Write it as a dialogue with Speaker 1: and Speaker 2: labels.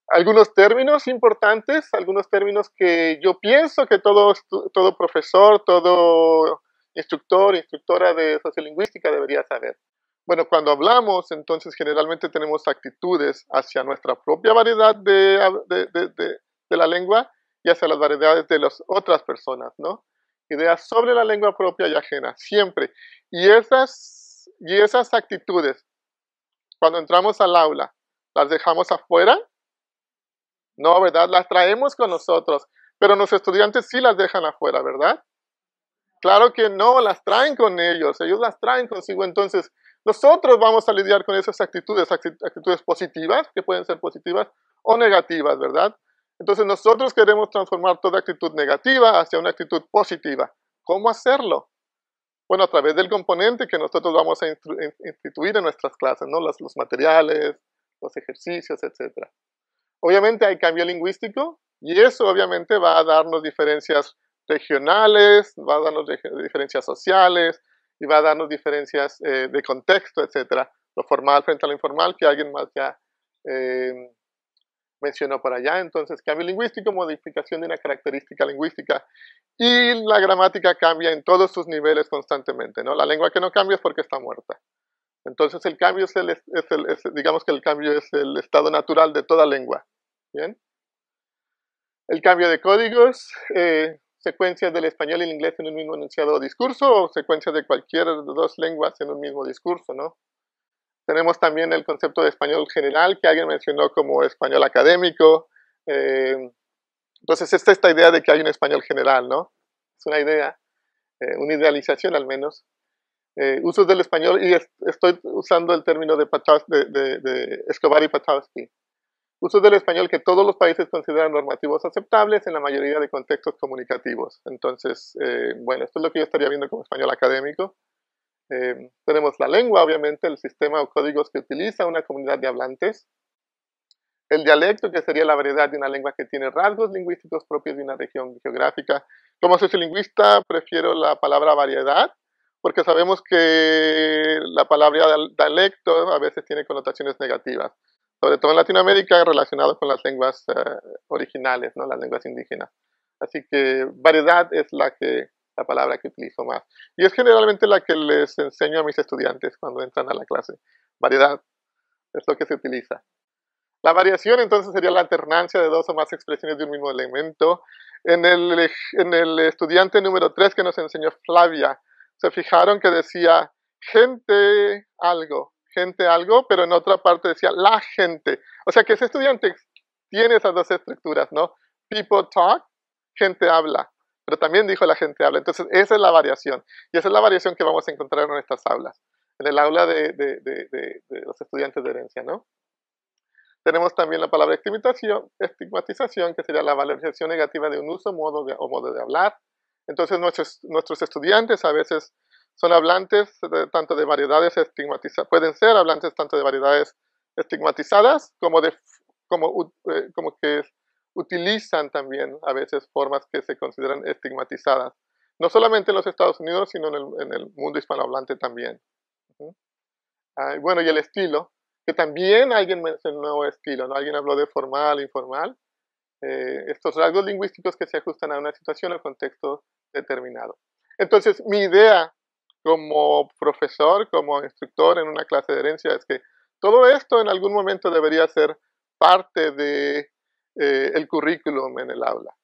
Speaker 1: algunos términos importantes, algunos términos que yo pienso que todo profesor, todo instructor, instructora de sociolingüística debería saber. Bueno, cuando hablamos, entonces generalmente tenemos actitudes hacia nuestra propia variedad de la lengua y hacia las variedades de las otras personas, ¿no? Ideas sobre la lengua propia y ajena, siempre. Y esas actitudes, cuando entramos al aula, ¿las dejamos afuera? No, ¿verdad? Las traemos con nosotros, pero los estudiantes sí las dejan afuera, ¿verdad? Claro que no, las traen con ellos las traen consigo. Entonces, nosotros vamos a lidiar con esas actitudes positivas, que pueden ser positivas o negativas, ¿verdad? Entonces, nosotros queremos transformar toda actitud negativa hacia una actitud positiva. ¿Cómo hacerlo? Bueno, a través del componente que nosotros vamos a instituir en nuestras clases, ¿no? Los materiales, los ejercicios, etcétera. Obviamente hay cambio lingüístico y eso obviamente va a darnos diferencias regionales, va a darnos diferencias sociales y va a darnos diferencias de contexto, etcétera. Lo formal frente a lo informal que alguien más ya eh, mencionó por allá. Entonces, cambio lingüístico, modificación de una característica lingüística y la gramática cambia en todos sus niveles constantemente, ¿no? La lengua que no cambia es porque está muerta. Entonces, el cambio digamos que el cambio es el estado natural de toda lengua. Bien. El cambio de códigos, secuencias del español y el inglés en un mismo enunciado o discurso, o secuencias de cualquiera de dos lenguas en un mismo discurso, ¿no? Tenemos también el concepto de español general, que alguien mencionó como español académico. Entonces, esta idea de que hay un español general, ¿no? Es una idea, una idealización al menos. Usos del español, y estoy usando el término de Escobar y Patowski. Usos del español que todos los países consideran normativos aceptables en la mayoría de contextos comunicativos. Entonces, bueno, esto es lo que yo estaría viendo como español académico. Tenemos la lengua, obviamente, el sistema o códigos que utiliza una comunidad de hablantes. El dialecto, que sería la variedad de una lengua que tiene rasgos lingüísticos propios de una región geográfica. Como sociolingüista, prefiero la palabra variedad, porque sabemos que la palabra dialecto a veces tiene connotaciones negativas, sobre todo en Latinoamérica relacionado con las lenguas originales, ¿no? Las lenguas indígenas. Así que variedad es la palabra que utilizo más. Y es generalmente la que les enseño a mis estudiantes cuando entran a la clase. Variedad es lo que se utiliza. La variación entonces sería la alternancia de dos o más expresiones de un mismo elemento. En el estudiante número 3 que nos enseñó Flavia, se fijaron que decía gente algo, pero en otra parte decía la gente. O sea que ese estudiante tiene esas dos estructuras, ¿no? People talk, gente habla, pero también dijo la gente habla. Entonces esa es la variación, y esa es la variación que vamos a encontrar en nuestras aulas, en el aula de los estudiantes de herencia, ¿no? Tenemos también la palabra estigmatización, que sería la valorización negativa de un uso o modo de hablar. Entonces nuestros estudiantes a veces son hablantes tanto de variedades estigmatizadas, pueden ser hablantes tanto de variedades estigmatizadas como que utilizan también a veces formas que se consideran estigmatizadas. No solamente en los Estados Unidos, sino en el mundo hispanohablante también. Bueno, y el estilo, que también alguien mencionó estilo, ¿no? Alguien habló de formal, informal. Estos rasgos lingüísticos que se ajustan a una situación o contexto determinado. Entonces, mi idea como profesor, como instructor en una clase de herencia es que todo esto en algún momento debería ser parte de el currículum en el aula.